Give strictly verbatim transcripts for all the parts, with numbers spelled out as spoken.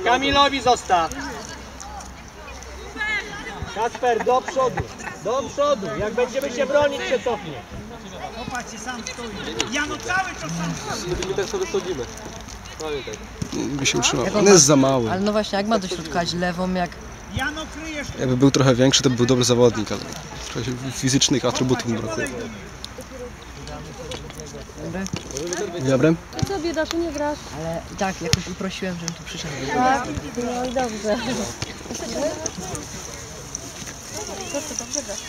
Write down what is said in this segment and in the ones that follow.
Kamilowi zostaw. Kacper, do przodu. Do przodu. Jak będziemy się bronić, się cofnie. Popatrzcie, sam stoi. Jano cały czas sam stoi. My też sobie schodzimy. Pamiętaj. By się utrzymał. On jest za mały. Ale no właśnie, jak ma do środka lewą, jak... Jano kryjesz. Jakby był trochę większy, to by był dobry zawodnik, ale trochę fizycznych atrybutów mu brakuje. Dobry? Co biedaku, nie grasz? Ale i tak, jakoś uprosiłem, żebym tu przyszedł. Tak, no i dobrze. Co ty dobrze grasz?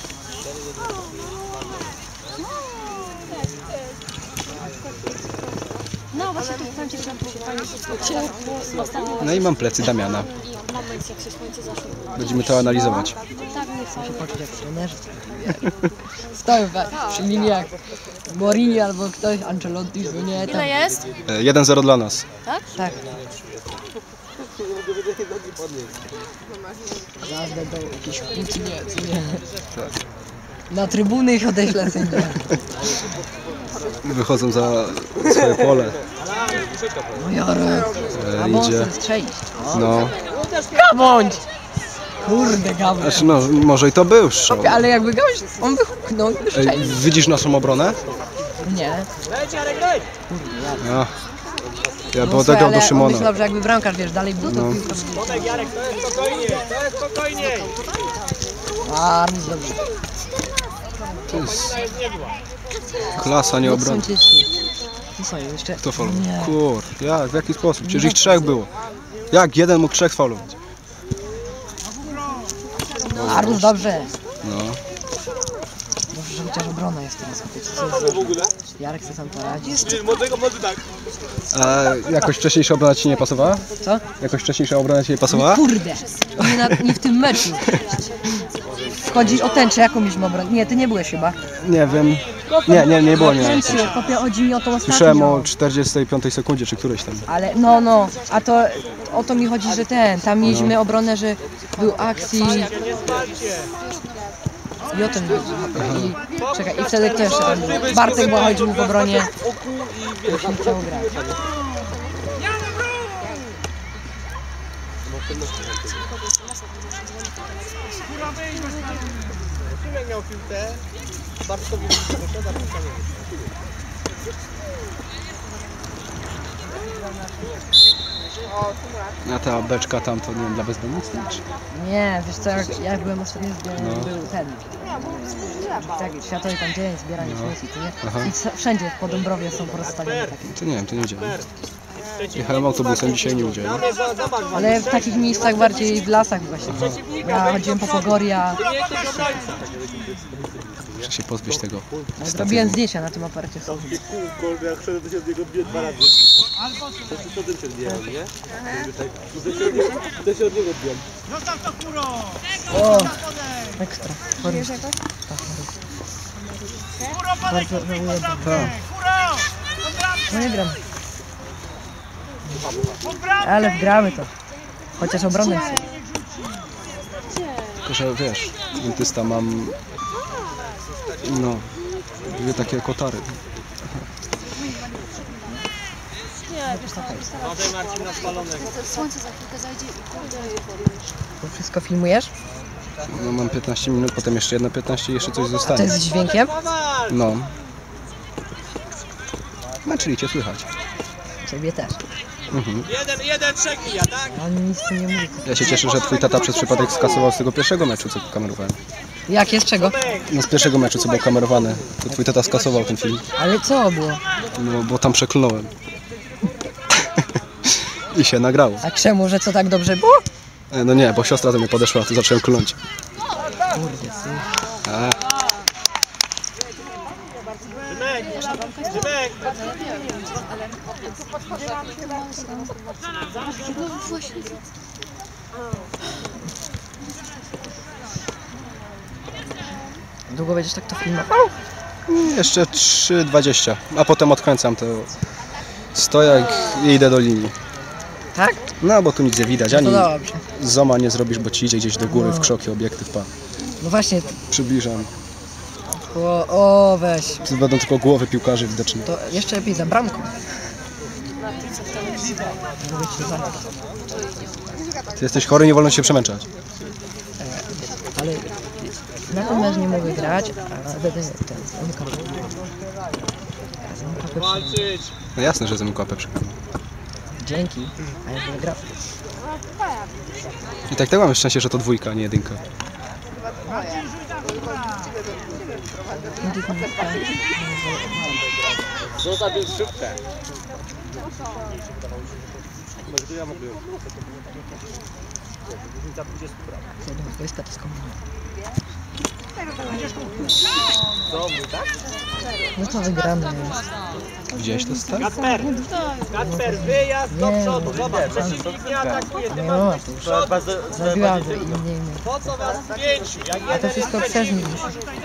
No właśnie, tu powiem Ci, że tam tu się fajnie spotkał. No i mam plecy Damiana. I moment, jak się słońce zaszło. Będziemy to analizować. Tak, nie chcę Się poczuć jak trenerzy. Stoję przy linii jak Mourinho albo ktoś, Ancelotti, no nie tam. Ile jest? jeden zero dla nas. Tak? Tak. Zaraz będą jakieś kłótnie, co nie? Na trybuny ich odeślę sędzia. Wychodzą za swoje pole. No Jarek, E, a bądź idzie. strzelić. No. Gabądź! Kurde, Gabądź. Znaczy no, może i to był strzał. Ale jakby Gabądź, on by huknął i by Ej, strzelił. widzisz naszą obronę? Nie. Leć, Jarek, leć! A. Ja bym No, odegrał do ale on Szymona. myślał, że jakby bramkarz, wiesz, dalej był, to No. piłka... Tomek, Jarek, to jest spokojnie, to jest spokojniej. A, nic dobrze. To jest klasa, nie No obrona. są dzieci. No są jeszcze... Kto faulował? Nie. Kur, jak, w jaki sposób? Przecież ich trzech było. Jak jeden mógł trzech faulować? Arus, dobrze. No. Dobrze, że chociaż obrona jest teraz. Wiecie, co jest W ogóle? Jarek chce sam poradzić. Młodego, młody tak. A jakoś wcześniejsza obrona ci nie pasowała? Co? Jakoś wcześniejsza obrona ci nie pasowała? Kurde! Nie, na, nie w tym meczu. Chodzi o tęczę, jaką mieliśmy obronę? Nie, ty nie byłeś chyba. Nie wiem. Nie, nie, nie było, nie. Tęczy, kopie, chodzi mi o tą ostatnią. Słyszałem o czterdziestej piątej sekundzie, czy którejś tam. Ale no, no, a to o to mi chodzi, że ten, tam mieliśmy obronę, że był akcji i o to mi chodzi. I, czekaj, i wtedy też tam Bartek bo chodził w obronie, już nie chciał grać. Szymek miał piłkę. Bartkowi wyszedł, a piłka nie wyszła. A ta beczka tam to nie wiem, dla bezdomnych czy? Nie, wiesz co, jak ja byłem ostatnio, zbierany, No. był ten, tak, światowy tam dzień, zbieranie No. śmieci, to Aha. nie? I co- wszędzie po Dąbrowie są porozstawione takie. To nie wiem, to nie widziałem. Jechałem autobusem, dzisiaj nie widziałem. Zobacz, Ale w takich miejscach bardziej w lasach właśnie. Ja chodziłem po Pogoria, nie jesteś obrońca. Muszę się pozbyć tego. zrobiłem zdjęcia na tym aparacie. Kurde, jak szedłem, to się od niego odbiłem dwa razy. To się potem się odbijałem, nie? To się od niego odbiłem. Zostaw to kuro. O, ekstra. Wiesz jakoś? Kuro, podaj Bardzo tutaj żałuję. pod bramkę. Kuro! Pod bramkę. No nie gram, Pod bramkę. ale wgramy to. Chociaż obronę jest. Tylko, że wiesz, dentysta mam... No, dwie takie kotary. Nie, wiesz co, Uważaj, Marcin, na spalonego. słońce za chwilkę zajdzie i kurde. To wszystko filmujesz? No mam piętnaście minut, potem jeszcze jedno piętnaście i jeszcze coś To zostanie. jest z dźwiękiem? No. No, czyli cię słychać. Ciebie też. Mhm. Jeden, jeden, trzech mija, tak? On nic tu nie mówi. Ja się cieszę, że twój tata przez przypadek skasował z tego pierwszego meczu, co kamerowałem. Jak jest czego? No z pierwszego meczu, co był kamerowany, to twój tata skasował ten film. Ale co było? No, bo tam przeklnąłem. I się nagrało. A czemu, że co tak dobrze było? E, No nie, bo siostra do mnie podeszła, to zacząłem klnąć. Kurde, słuchaj. A, Szymek, Szymek. No właśnie. Długo będziesz tak to filmował? jeszcze trzy dwadzieścia, a potem odkręcam to stojak i idę do linii. Tak? No bo tu nic nie widać, To ani dobrze. zoma nie zrobisz, bo ci idzie gdzieś do góry w krzoki obiektyw, pa. No właśnie, Przybliżam. o, o weź. Tu będą tylko głowy piłkarzy widoczne. To jeszcze lepiej za bramką. Mogę ci zabrać. Ty jesteś chory, nie wolno się przemęczać. Ale na ten mecz nie mogę grać, a ten, ten, M K P. M K P Walczyć! No jasne, że z M K P przegramy. dzięki, a ja będę grał. I tak tak mamy szczęście, że to dwójka, a nie jedynka. Co za szybkę? Może to ja mogę. To jest tak skombinowane. Co mój, tak? No to wygrane jest. Widziałeś to stary? Kacper! Kacper, wyjazd do Nie, przodu. Zobacz, przeciwnik nie atakuje, ty Nie masz ma, być to już do przodu. zabiłam go i nie, nie. Po co was pięciu? Jak A to jeden wszystko jest przez nich.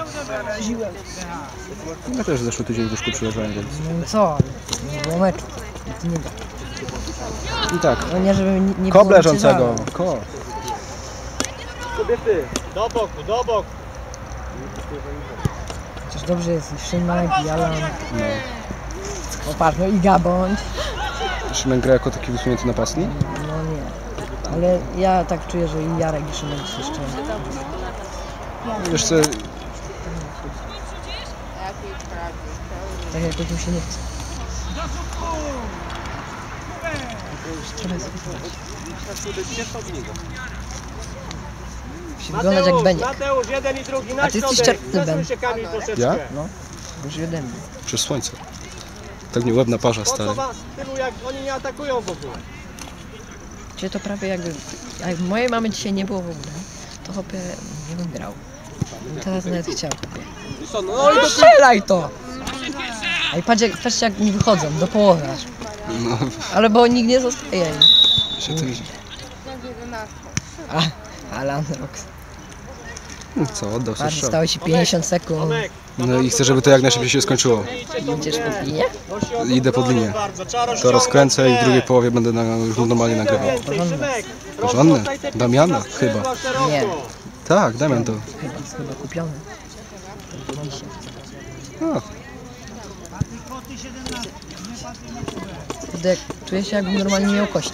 Ja też zeszły tydzień w łóżku przyleżałem, więc... No i co, ale to nie było meczu. I to nie da. I tak. No nie, żeby nie, nie było Kob leżącego. wyciężane. Ko. Kobiety! Do boku, do boku. Przecież dobrze jest i Szymek, i Alan. No. O patrz, no i Gabądź. Szymek gra jako taki wysunięty napastnik? No nie. Ale ja tak czuję, że i Jarek i Szymek się jeszcze... Wiesz co, Tak jakoś mi się nie chce. Trochę spróbować. Musi wyglądać jak Mateusz, Beniek. Mateusz, jeden i drugi na A ty jesteś środek. czerwony, Ben. Przesuń się, Kamil, troszeczkę. Ja? No, już ode mnie. przez słońce. Tak nie łebna parza, Po co stary. was tylu, jak oni nie atakują w ogóle? Czyli to prawie jakby... Jak mojej mamy dzisiaj nie było w ogóle, to chłopie nie bym grał. Teraz nawet chciał. No i No strzelaj to! A i patrzcie, patrzcie jak mi wychodzą, do połowy aż. No, Ale bo nikt nie zostaje. się to widzi. A, Alan Rox. No co, oddał sobie Patrz, strzał. stało się pięćdziesiąt sekund. Tomek, No i chcę, żeby to jak najszybciej się skończyło. Idziesz po linie? Idę pod linię. To rozkręcę i w drugiej połowie będę na, już normalnie nagrywał. Porządne. Damiana, chyba. Nie. Tak, Damian to. Chyba, jest chyba kupiony. To dzisiaj. No, Kurde, czuję się jakbym normalnie miał kości.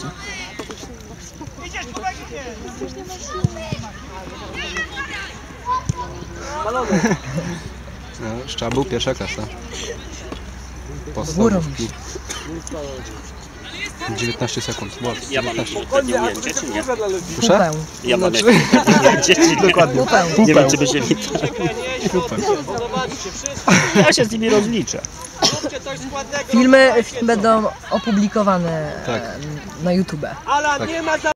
no Szczabuł, pierwsza klasa. Górą. Podstawówki. dziewiętnaście sekund. Wow, Ja mam dziewiętnaście. takie ujęcie, czy nie? Proszę? Kupę. Ja mam Znaczy- jakieś ujęcie, czy nie? Dokładnie. Kupę. Nie wiem, czy by się mi to... Zobaczcie, wszyscy, Ja się z nimi rozliczę. róbcie coś składnego. Filmy, filmy będą opublikowane Tak. e, na YouTube. Alan, nie ma za